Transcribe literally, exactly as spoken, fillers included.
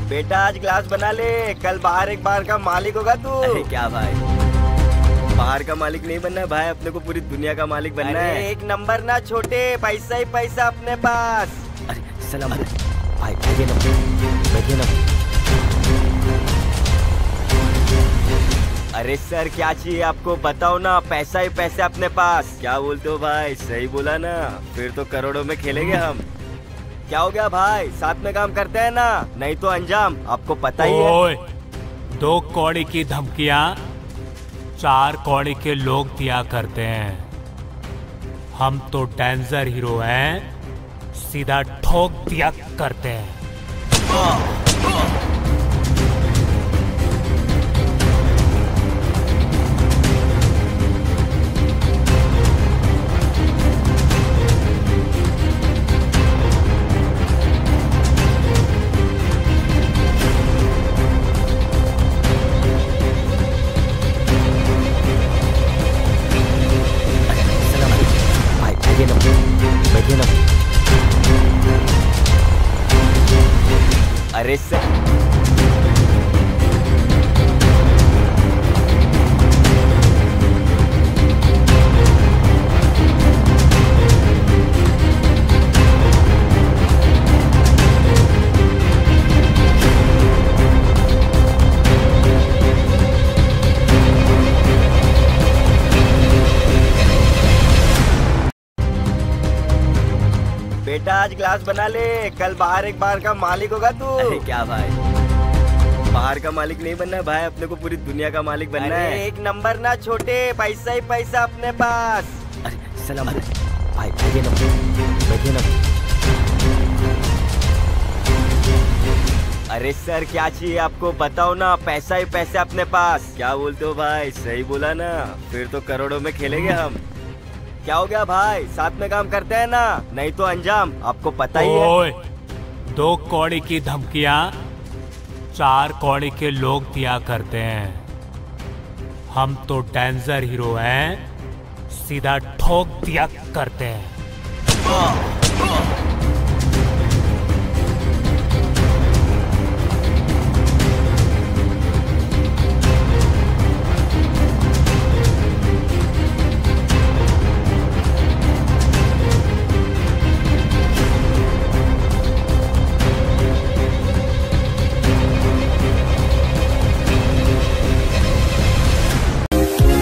बेटा आज ग्लास बना ले, कल बाहर एक बार का मालिक होगा तू। अरे क्या भाई, बाहर का मालिक नहीं बनना है भाई, अपने को पूरी दुनिया का मालिक बनना है। एक नंबर ना छोटे, पैसा ही पैसा अपने पास। अरे सलाम भाई, बैठिए ना, बैठिए ना। अरे सर क्या चाहिए आपको, बताओ ना। पैसा ही पैसा अपने पास। क्या बोलते हो भाई, सही बोला ना? फिर तो करोड़ों में खेलेंगे हम। क्या हो गया भाई, साथ में काम करते हैं ना, नहीं तो अंजाम आपको पता ही है। दो कौड़ी की धमकियां चार कौड़ी के लोग दिया करते हैं। हम तो डेंजर हीरो हैं, सीधा ठोक दिया करते हैं। बैठिए ना। अरे सर बेटा आज ग्लास बना ले, कल बाहर एक बार का मालिक होगा तू। अरे क्या भाई, बाहर का मालिक नहीं बनना है भाई, अपने को पूरी दुनिया का मालिक बनना है। एक नंबर ना छोटे, पैसा ही पैसा अपने पास। अरे सलाम भाई, बैठिए ना, बैठिए ना। अरे सर क्या चाहिए आपको, बताओ ना। पैसा ही पैसा अपने पास। क्या बोलते हो भाई, सही बोला ना? फिर तो करोड़ों में खेलेंगे हम। क्या हो गया भाई, साथ में काम करते हैं ना, नहीं तो अंजाम आपको पता ही है। दो कौड़ी की धमकियां चार कौड़ी के लोग दिया करते हैं। हम तो डेंजर हीरो हैं, सीधा ठोक दिया करते हैं।